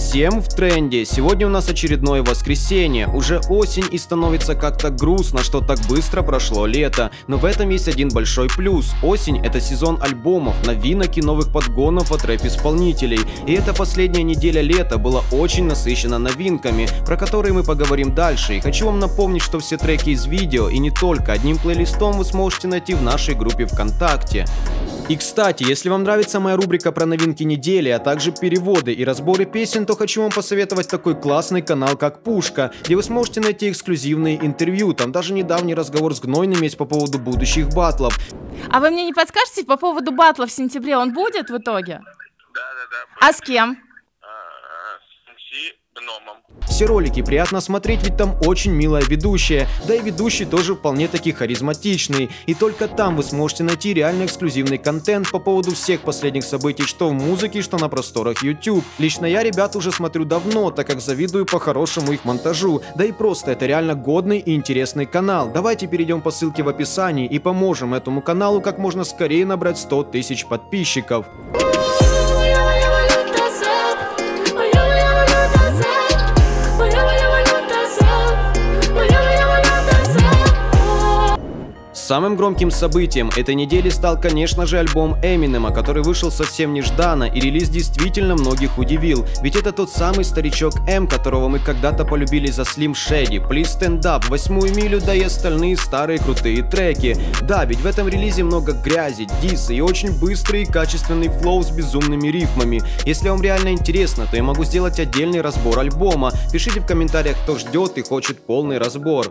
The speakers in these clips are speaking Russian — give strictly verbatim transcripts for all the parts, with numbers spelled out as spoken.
Всем в тренде. Сегодня у нас очередное воскресенье. Уже осень и становится как-то грустно, что так быстро прошло лето. Но в этом есть один большой плюс. Осень — это сезон альбомов, новинок и новых подгонов от рэп-исполнителей. И эта последняя неделя лета была очень насыщена новинками, про которые мы поговорим дальше. И хочу вам напомнить, что все треки из видео и не только одним плейлистом вы сможете найти в нашей группе ВКонтакте. И кстати, если вам нравится моя рубрика про новинки недели, а также переводы и разборы песен, то хочу вам посоветовать такой классный канал, как Пушка, где вы сможете найти эксклюзивные интервью. Там даже недавний разговор с Гнойным есть по поводу будущих батлов. А вы мне не подскажете по поводу батла в сентябре? Он будет в итоге? Да, да, да. А с кем? Все ролики приятно смотреть, ведь там очень милая ведущая, да и ведущий тоже вполне таки харизматичный. И только там вы сможете найти реально эксклюзивный контент по поводу всех последних событий, что в музыке, что на просторах YouTube. Лично я ребят уже смотрю давно, так как завидую по-хорошему их монтажу. Да и просто это реально годный и интересный канал. Давайте перейдем по ссылке в описании и поможем этому каналу как можно скорее набрать сто тысяч подписчиков. Самым громким событием этой недели стал, конечно же, альбом Эминема, который вышел совсем нежданно, и релиз действительно многих удивил. Ведь это тот самый старичок М, которого мы когда-то полюбили за Slim Shady, Please Stand Up, Восьмую милю, да и остальные старые крутые треки. Да, ведь в этом релизе много грязи, дисы и очень быстрый и качественный флоу с безумными рифмами. Если вам реально интересно, то я могу сделать отдельный разбор альбома. Пишите в комментариях, кто ждет и хочет полный разбор.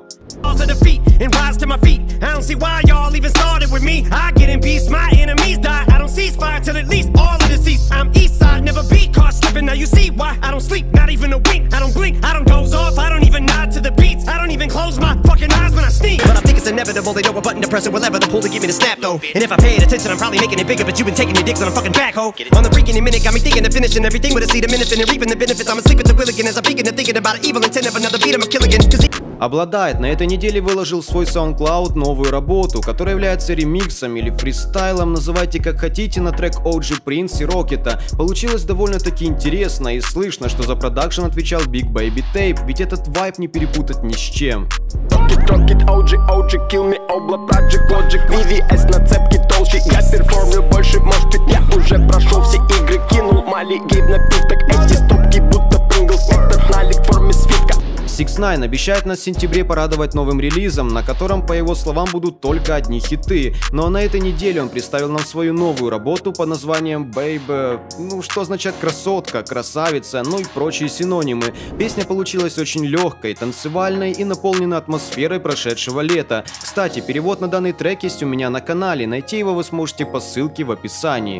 Why y'all even started with me? I get in peace, my enemies die. I don't cease fire till at least all of the seats. I'm east side, never be caught slipping. Now you see why I don't sleep, not even a wink. I don't blink, I don't doze off, I don't even nod to the beats. I don't even close my fucking eyes when I sneeze. But I think it's inevitable, they know a button to press it, whatever the pull to get me to snap though. And if I paid attention, I'm probably making it bigger. But you've been taking your dicks on a fucking backhoe. On the freaking minute, got me thinking of finishing everything with a seed of minute and reaping the benefits. I'm asleep at the wheel again as I begin to thinking about an evil intent of another beat. I'm a kill again. Обладает, на этой неделе выложил в свой SoundCloud новую работу, которая является ремиксом или фристайлом, называйте как хотите, на трек о джи Prince и Рокета. Получилось довольно-таки интересно и слышно, что за продакшн отвечал Big Baby Tape, ведь этот вайб не перепутать ни с чем. о джи, о джи, kill me, Obla, Project, Logic, ви ви эс на цепке толще. Я перформлю больше, может быть, я уже прошел все игры, кинул Мали, гейб напиток, эти стопки будто Принглс, этот налик в форме свитка. сикс найн обещает нас в сентябре порадовать новым релизом, на котором, по его словам, будут только одни хиты. Но на этой неделе он представил нам свою новую работу под названием Baby, ну что означает красотка, красавица, ну и прочие синонимы. Песня получилась очень легкой, танцевальной и наполнена атмосферой прошедшего лета. Кстати, перевод на данный трек есть у меня на канале, найти его вы сможете по ссылке в описании.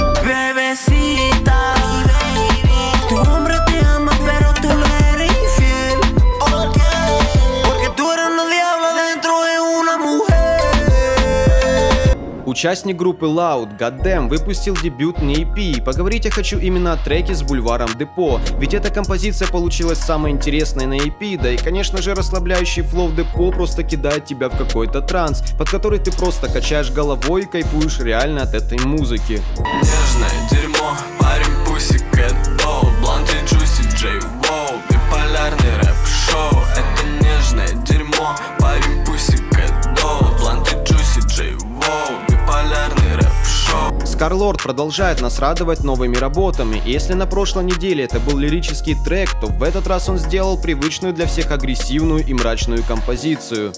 Участник группы Loud, Goddamn, выпустил дебютный и пи. Поговорить я хочу именно о треке с Бульваром Депо, ведь эта композиция получилась самой интересной на и пи, да и конечно же расслабляющий флоу Депо просто кидает тебя в какой-то транс, под который ты просто качаешь головой и кайфуешь реально от этой музыки. Нежное дерьмо, парень пусик, это блант и джуси, Джей Воу, биполярный рэп-шоу. Это нежное дерьмо, парень пусик, это блант и джуси, Джей Воу. Скарлорд продолжает нас радовать новыми работами, и если на прошлой неделе это был лирический трек, то в этот раз он сделал привычную для всех агрессивную и мрачную композицию.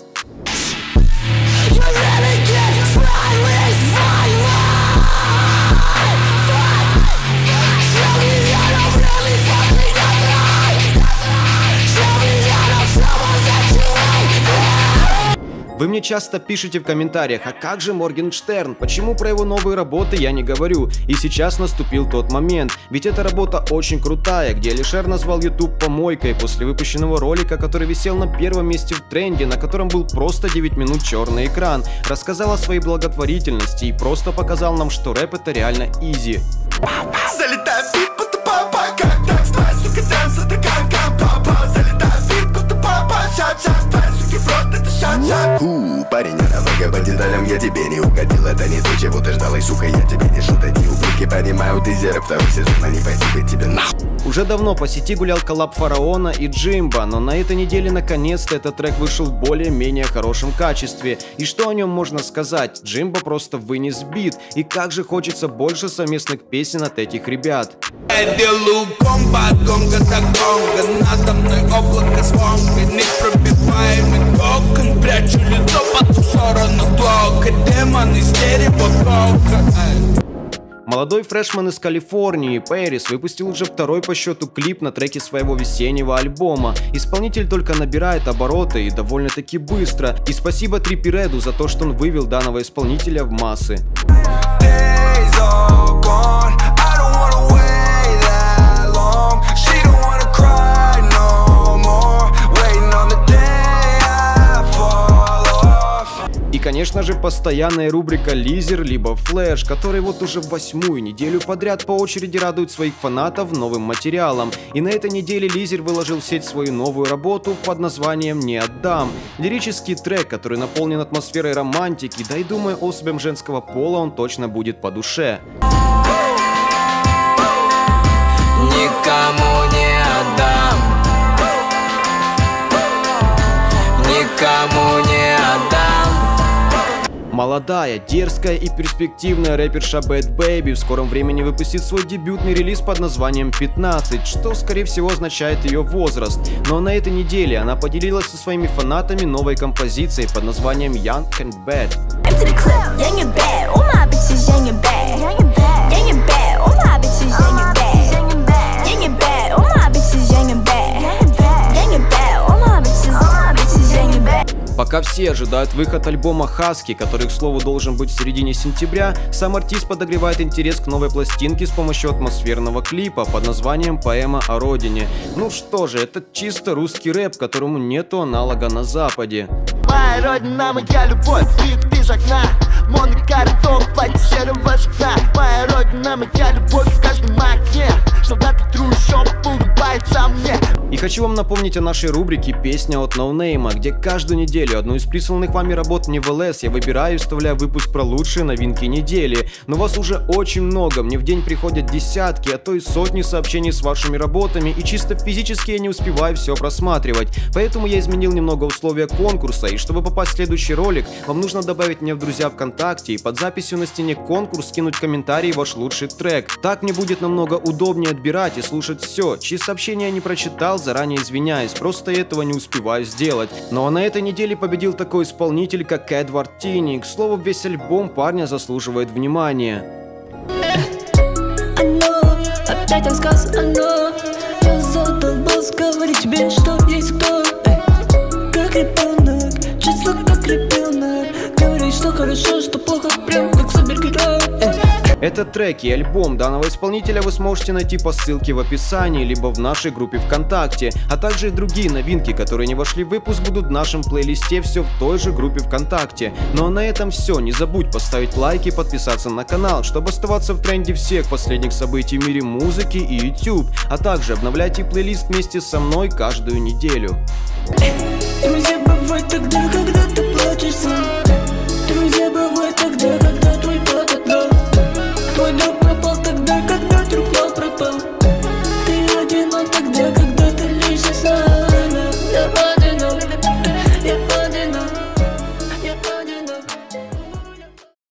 Вы мне часто пишете в комментариях, а как же Моргенштерн, почему про его новые работы я не говорю? И сейчас наступил тот момент, ведь эта работа очень крутая, где Алишер назвал YouTube помойкой после выпущенного ролика, который висел на первом месте в тренде, на котором был просто девять минут черный экран, рассказал о своей благотворительности и просто показал нам, что рэп это реально изи. У, парень, я по деталям, я тебе не угодил. Это не то, чего ты ждал, и сука, я тебе не шутки. Ублюдки понимают, ты зерк, второй сезон, они пойти тебе нахуй. Уже давно по сети гулял коллаб Фараона и Джимбо, но на этой неделе наконец-то этот трек вышел в более-менее хорошем качестве. И что о нем можно сказать? Джимбо просто вынес бит, и как же хочется больше совместных песен от этих ребят. Я делаю бомба, гонка так гонка, надо мной облако звонка, не пробиваемый токен, прячу лицо по ту сторону блока, демон из дерева кока. Молодой фрешман из Калифорнии, Пэрис, выпустил уже второй по счету клип на треке своего весеннего альбома. Исполнитель только набирает обороты и довольно-таки быстро. И спасибо Триппи Реду за то, что он вывел данного исполнителя в массы. И, конечно же, постоянная рубрика «Лизер» либо «Флэш», который вот уже восьмую неделю подряд по очереди радует своих фанатов новым материалом. И на этой неделе Лизер выложил в сеть свою новую работу под названием «Не отдам». Лирический трек, который наполнен атмосферой романтики, да и думаю, особям женского пола он точно будет по душе. Никому не отдам, никому не отдам. Молодая, дерзкая и перспективная рэперша Bad Baby в скором времени выпустит свой дебютный релиз под названием пятнадцать, что скорее всего означает ее возраст. Но на этой неделе она поделилась со своими фанатами новой композицией под названием Young and Bad. Пока все ожидают выход альбома Husky, который, к слову, должен быть в середине сентября, сам артист подогревает интерес к новой пластинке с помощью атмосферного клипа под названием «Поэма о родине». Ну что же, это чисто русский рэп, которому нету аналога на Западе. Моя родина, моя любовь, вид из окна, монокартон, платье серого шокна. Моя родина, моя любовь в каждом окне, солдаты трущоб улыбается мне. И хочу вам напомнить о нашей рубрике «Песня от ноунейма», где каждую неделю одну из присланных вами работ мне в ЛС я выбираю и вставляю выпуск про лучшие новинки недели. Но вас уже очень много, мне в день приходят десятки, а то и сотни сообщений с вашими работами, и чисто физически я не успеваю все просматривать. Поэтому я изменил немного условия конкурса, и чтобы попасть в следующий ролик, вам нужно добавить меня в друзья ВКонтакте и под записью на стене конкурс скинуть в комментарии ваш лучший трек. Так мне будет намного удобнее отбирать и слушать все. Чьи сообщения я не прочитал, заранее извиняюсь, просто этого не успеваю сделать. Ну а на этой неделе победил такой исполнитель, как Эдвард Тини. К слову, весь альбом парня заслуживает внимания. Оно, опять рассказ, оно. Я задолбался говорить тебе, что есть кто. Как ребенок, чувство как ребенок. Говоришь, что хорошо, что плохо, прям как супергерой. Этот трек и альбом данного исполнителя вы сможете найти по ссылке в описании, либо в нашей группе ВКонтакте, а также и другие новинки, которые не вошли в выпуск, будут в нашем плейлисте все в той же группе ВКонтакте. Ну а на этом все, не забудь поставить лайк и подписаться на канал, чтобы оставаться в тренде всех последних событий в мире музыки и YouTube, а также обновляйте плейлист вместе со мной каждую неделю. Друзья, бывает тогда,